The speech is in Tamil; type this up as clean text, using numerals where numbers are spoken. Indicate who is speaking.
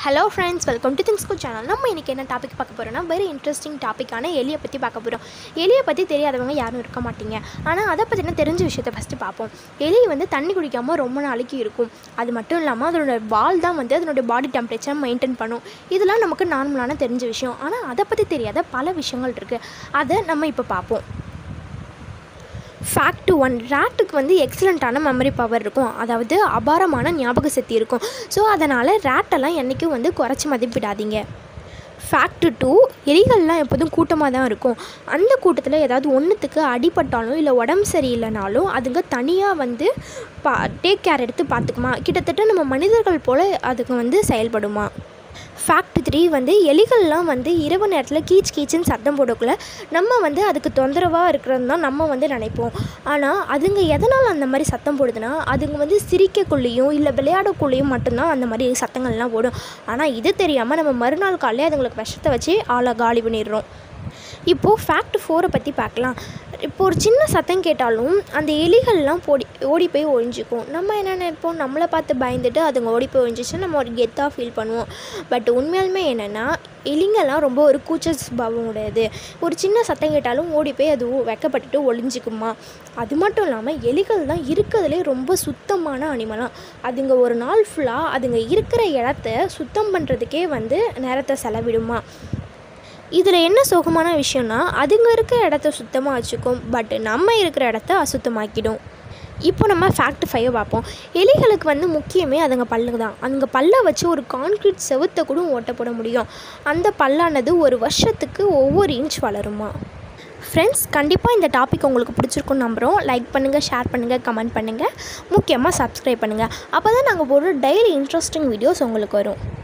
Speaker 1: Hello friends, welcome to things channel. நம்ம இன்றைக்கி என்ன டாபிக் பார்க்க போகிறோம்னா, வெரி இன்ட்ரெஸ்டிங் டாப்பிக்கான எலியை பற்றி பார்க்க போகிறோம். எலியை பற்றி தெரியாதவங்க யாரும் இருக்க மாட்டீங்க. ஆனால் அதை பற்றின தெரிஞ்ச விஷயத்தை ஃபஸ்ட்டு பார்ப்போம். எலி தண்ணி குடிக்காமல் ரொம்ப நாளைக்கு இருக்கும். அது மட்டும் இல்லாமல் அதனோட வால் தான் அதனுடைய பாடி டெம்பரேச்சர் மெயின்டைன் பண்ணும். இதெல்லாம் நமக்கு நார்மலான தெரிஞ்ச விஷயம். ஆனால் அதை பற்றி தெரியாத பல விஷயங்கள் இருக்குது. அதை நம்ம இப்போ பார்ப்போம். ஃபேக்ட் 1, ரேட்டுக்கு எக்ஸலண்ட்டான மெமரி பவர் இருக்கும். அதாவது அபாரமான ஞாபக சக்தி இருக்கும். ஸோ அதனால் ரேட்டெல்லாம் என்றைக்கும் குறைச்சி மதிப்பிடாதீங்க. ஃபேக்ட் 2, எலிகள்லாம் எப்போதும் கூட்டமாக தான் இருக்கும். அந்த கூட்டத்தில் ஏதாவது ஒன்றுத்துக்கு அடிபட்டாலும் இல்லை உடம்பு சரியில்லைனாலும் அதுங்க தனியாக டேக் கேர் எடுத்து பார்த்துக்குமா. கிட்டத்தட்ட நம்ம மனிதர்கள் போல் அதுக்கு செயல்படுமா. ஃபேக்ட் 3, எலிகள்லாம் இரவு நேரத்தில் கீச்சுன்னு சத்தம் போடக்குள்ள நம்ம அதுக்கு தொந்தரவாக இருக்கிறது தான் நம்ம நினைப்போம். ஆனால் அதுங்க எதனால் அந்த மாதிரி சத்தம் போடுதுன்னா, அதுங்க சிரிக்கக்குள்ளேயும் இல்லை விளையாடக்குள்ளேயும் மட்டும்தான் அந்த மாதிரி சத்தங்கள்லாம் போடும். ஆனால் இது தெரியாமல் நம்ம மறுநாள் காலையில் அதுங்களுக்கு விஷத்தை வச்சு ஆளை காலி பண்ணிடுறோம். இப்போது ஃபேக்ட் 4 பற்றி பார்க்கலாம். இப்போது ஒரு சின்ன சத்தம் கேட்டாலும் அந்த எலிகள்லாம் ஓடி போய் ஒழிஞ்சிக்கும். நம்ம என்ன நினைப்போம், நம்மளை பார்த்து பயந்துட்டு அதுங்க ஓடி போய் ஒழிஞ்சிச்சுன்னா நம்ம ஒரு கெத்தாக ஃபீல் பண்ணுவோம். பட் உண்மையாலுமே என்னென்னா, எலிங்கெல்லாம் ரொம்ப ஒரு கூச்ச சுபாவம் உடையது. ஒரு சின்ன சத்தம் கேட்டாலும் ஓடி போய் அது வெக்கப்பட்டுட்டு ஒழிஞ்சிக்குமா. அது மட்டும் இல்லாமல் எலிகள் தான் இருக்கிறதுலே ரொம்ப சுத்தமான அனிமலாம். அதுங்க ஒரு நாள் ஃபுல்லாக அதுங்க இருக்கிற இடத்த சுத்தம் பண்ணுறதுக்கே நேரத்தை செலவிடுமா. இதில் என்ன சோகமான விஷயம்னா, அதுங்க இருக்கிற இடத்த சுத்தமாக வச்சுக்கும், பட் நம்ம இருக்கிற இடத்த அசுத்தமாக்கிடும். இப்போ நம்ம ஃபேக்ட் 5 பார்ப்போம். எலிகளுக்கு முக்கியமே அதுங்க பல்லு தான். அதுங்க பல்லை வச்சு ஒரு கான்க்ரீட் செவுத்தை கூட ஓட்ட போட முடியும். அந்த பல்லானது ஒரு வருஷத்துக்கு ஒவ்வொரு இன்ச் வளருமா. ஃப்ரெண்ட்ஸ், கண்டிப்பாக இந்த டாபிக் உங்களுக்கு பிடிச்சிருக்குன்னு நம்புகிறோம். லைக் பண்ணுங்கள், ஷேர் பண்ணுங்கள், கமெண்ட் பண்ணுங்கள், முக்கியமாக சப்ஸ்கிரைப் பண்ணுங்கள். அப்போ தான் நாங்கள் போடுற டெய்லி இன்ட்ரெஸ்டிங் வீடியோஸ் உங்களுக்கு வரும்.